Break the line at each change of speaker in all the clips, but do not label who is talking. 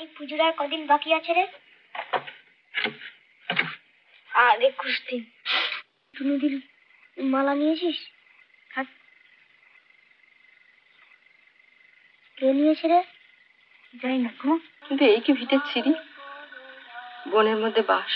এই পুজোর আর কদিন বাকি আছে রে? আর 21 দিন। টুনুদির মালা নিয়েছিস? কে নিয়েছে রে? যাই না গো, কিন্তু এই কি ভিটের ছিঁড়ি, বনের মধ্যে বাস।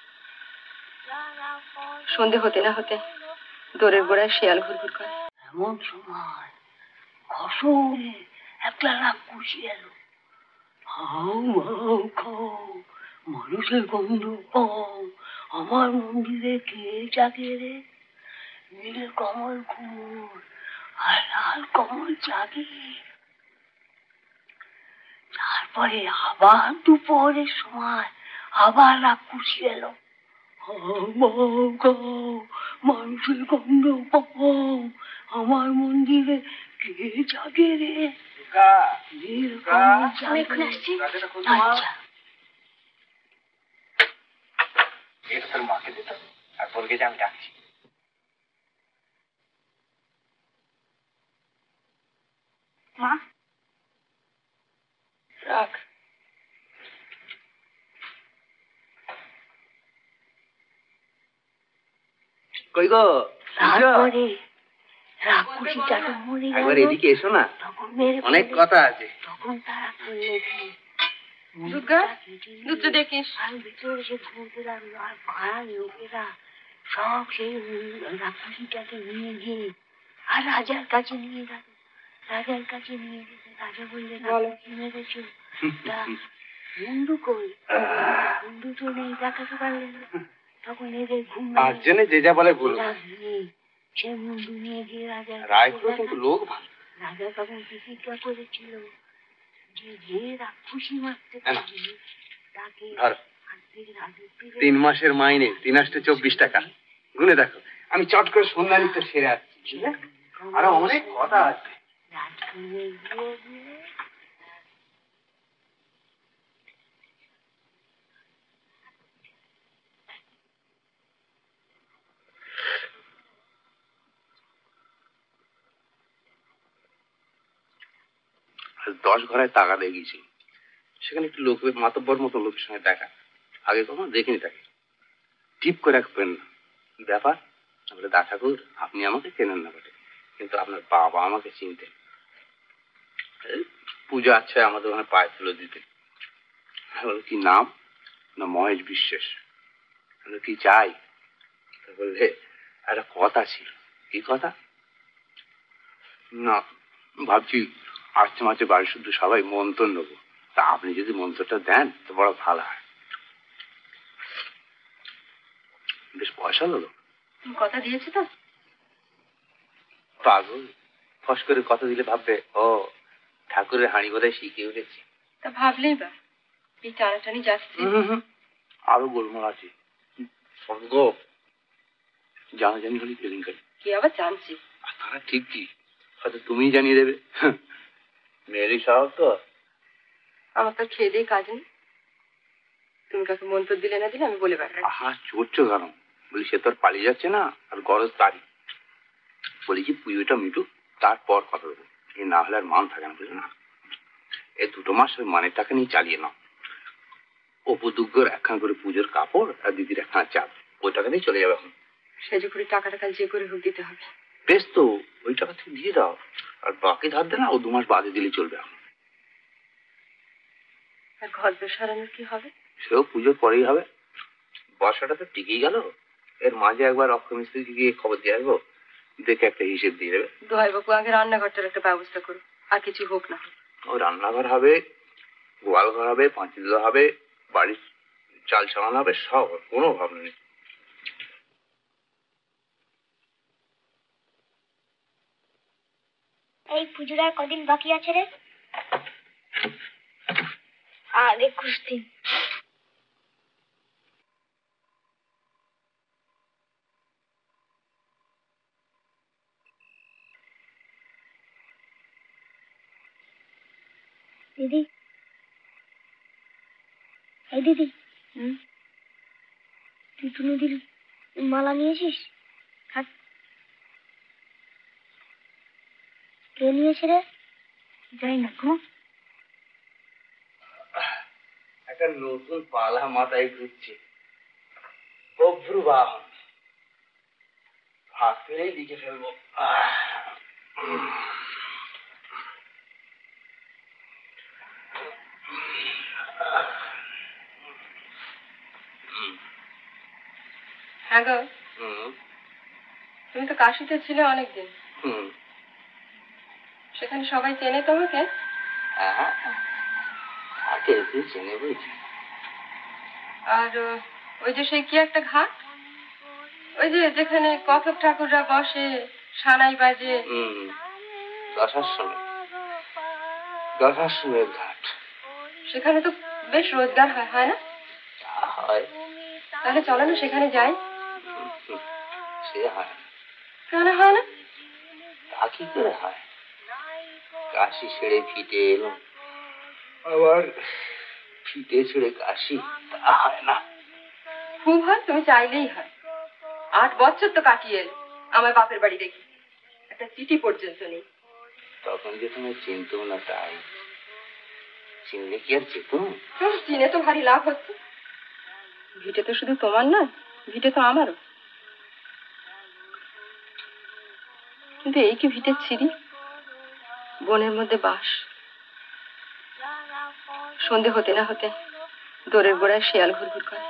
সন্ধে হতে না হতে দোরের গোড়ায় শিয়াল ঘুরঘুর করে।
এমন সময় আসলে একটা রাক্ষসী এলো। হাউ হাউ খাও, মানুষের গন্ধ পাও, আমার মন্দিরে কে জাগে রে? নীল কমল ফুল আর লাল কমল জাগে। তারপরে আবার দুপুরের সময় আবার রাক্ষসী এলো। মানুষের গন্ধ পাও, আমার মন্দিরে কে জাগে রে? মাকে দিত আর বলকে যে আমি ডাকছি।
মা রাখ।
কই গো?
তারপরে রাক্ষসীটা তো মরে গেল।
একবার এদিকে এসো না, অনেক কথা আছে।
তখন তারা বললেছি
দুর্গা, দুধটা দেখিস।
আর ভিতরে সে ঘুরতে লাগলো, আর পাড়ার লোকেরা সব সেই রাক্ষসীটাকে নিয়ে গিয়ে আর রাজার কাছে নিয়ে গেল। রাজার কাছে নিয়ে গেছে, রাজা বললেন রাক্ষসী মেরেছে। তা মুন্ডু কই? মুন্ডু তো নেই, দেখাতে পারলেন না। তখন এদের ঘুম
যে যা বলে ভুল।
সে মুন্ডু নিয়ে গিয়ে রাজার
কিন্তু লোক ভালো।
রাজা তখন প্রতিজ্ঞা করেছিল যে যে রাক্ষসী মারতে পারবে তাকে
3 মাসের মাইনে 3 আসতে 24 টাকা। গুনে দেখো, আমি চট করে সন্ধানিতে সেরে আসছি। আরো অনেক কথা আছে। আজ 10 ঘরে টাকা দিয়ে গেছি, সেখানে একটু লোকের মাতব্বর মতো লোকের সঙ্গে দেখা। আগে কখনো দেখিনি তাকে। টিপ করে রাখবেন না, কি ব্যাপার? বলে দা ঠাকুর, আপনি আমাকে চেনেন না বটে, কিন্তু আপনার বাবা আমাকে চিনতেন। পূজা আছে আমাদের ওখানে পায়ে তুলে দিতে। বলে কি নাম? না মহেশ বিশ্বাস। বলে কি চাই? বললে একটা কথা ছিল। কি কথা? না ভাবছি আসছে মাঝে বাড়ি শুদ্ধ সবাই মন্ত্র নেবো, তা আপনি যদি মন্ত্রটা দেন তো বড় ভালো হয়। বেশ পয়সা হলো।
তুমি কথা দিয়েছো তো?
পাগল, ফস করে কথা দিলে ভাববে ও ঠাকুরের হাঁড়ি বোধহয় শিখে উঠেছি।
তা ভাবলেই বা এই টানাটানি যাচ্ছে।
আরো গোলমাল আছে। সঙ্গ জানাজানি হলে কেলেঙ্কারি।
কে আবার জানছি?
তারা ঠিক কি, হয়তো তুমিই জানিয়ে দেবে। মেয়েরই স্বভাব তো।
আমার তো খেয়ে দিয়ে কাজ নেই, তুমি কাকে মন্ত্র দিলে না দিলে আমি বলে বেড়াই।
আহা চড়ছো কেন? বলি সে তো আর পালিয়ে যাচ্ছে না, আর গরজ তারই। বলি কি পুজোটা মিটুক, তারপর কথা দেবো। এ না হলে আর মান থাকে না, বুঝলো না? এই 2 মাস ওই মানের টাকা নিয়ে চালিয়ে নাও। অপুদুগ্গর একখান করে পুজোর কাপড় আর দিদির একখানা চাল, ওই টাকা দিয়ে চলে যাবে এখন।
সেজে করে টাকাটা কাল যে করে হোক দিতে হবে।
বেশ তো, ওই টাকা থেকে দিয়ে দাও। আর বাকি ধার দেনা ও 2 মাস বাদে দিলে চলবে এখন।
আর ঘর দোর সারানোর কি হবে?
সেও পুজোর পরেই হবে। বর্ষাটা তো টিকেই গেল, এর মাঝে একবার অক্ষয় মিস্ত্রিকে গিয়ে খবর দিয়ে আসবো, দেখে একটা হিসেব দিয়ে দেবে।
দোহাই বাবু আগে রান্নাঘরটার একটা ব্যবস্থা করো, আর কিছু হোক না।
ও রান্নাঘর হবে, গোয়াল ঘর হবে, পাঁচিল হবে, বাড়ির চাল চালানো হবে, সব কোনো অভাব নেই।
এই পুজোর আর কদিন বাকি আছে রে? আর 21 দিন। দিদি, এই দিদি, তুই টুনুদির মালা নিয়েছিস? কে নিয়েছে রে? যাই না গো।
একটা নতুন পালা মাথায় ঘুরছে, অভ্রু বাহন। হাত ফেলেই লিখে ফেলবো।
হ্যাঁ গো, তুমি তো কাশিতে ছিলে অনেকদিন। সেখানে সবাই চেনে তোমাকে?
চেনে বুঝি।
আর ওই যে সেই কি একটা ঘাট, ওই যে যেখানে কথক ঠাকুররা বসে, সানাই বাজে।
দশাশ্বমেধ ঘাট।
সেখানে তো বেশ রোজগার হয়, হয় না?
হয়।
তাহলে চলো না সেখানে যাই।
সে হয় না।
কেন হয় না?
তা কি করে হয়? কাশি ছেড়ে ফিটে এলো, আবার ফিটে ছেড়ে কাশি, তা হয় না।
খুব হয়, তুমি চাইলেই হয়। 8 বছর তো কাটিয়ে এলো আমার বাপের বাড়ি রেখে, একটা চিঠি পর্যন্ত নেই।
তখন যে তুমি চিনতো না, তাই। চিনলে কি আর যেত?
চিনে তো ভারী লাভ হচ্ছে। ভিটে তো শুধু তোমার নয়, ভিটে তো আমারও। কিন্তু এই কি ভিটের ছিরি, বনের মধ্যে বাস। সন্ধে হতে না হতে দোরের গোড়ায় শিয়াল ঘুরঘুর করে।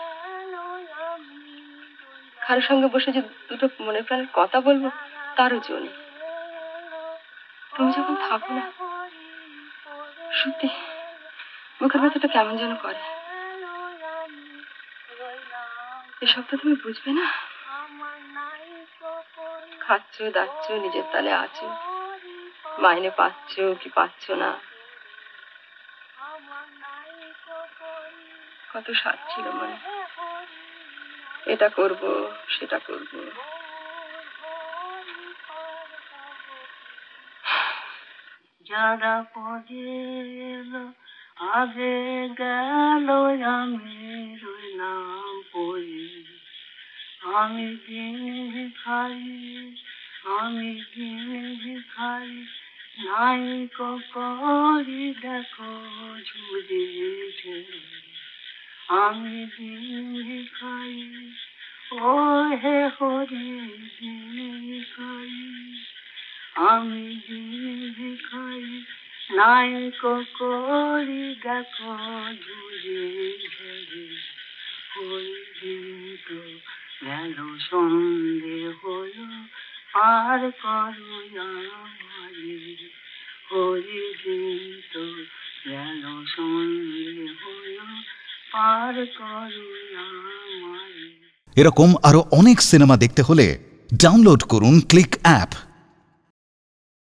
কারোর সঙ্গে বসে যে দুটো মনে প্রাণের কথা বলবো, তারও জো নেই। তুমি যখন থাকো না, সত্যি বুকের ভেতরটা কেমন যেন করে। এসব তো তুমি বুঝবে না। খাচ্ছ, দাচ্ছ, নিজের তালে আছো, মাইনে পাচ্ছ কি পাচ্ছ না। কত স্বাদ ছিল মনে, এটা করব সেটা করব।
যারা পদে এলো আগে গেল, আমি রইলাম পড়ে। আমি দিন ভিখারি, আমি দিন ভিখারি, নাই করি দেখো ঝুড়ে ঝুড়ে। আমি দিন ভিখারি, ও হে হরি দিন ভিখারি, আমি দিন ভিখারি, নাই করি দেখো ঝুড়ে ঝুড়ে। ওই দিন তো গেল সন্ধে হলো, আর করো আমারে। ওই দিন তো গেল সন্ধে হলো, আর করো আমারে।
এরকম আরো অনেক সিনেমা দেখতে হলে ডাউনলোড করুন ক্লিক অ্যাপ।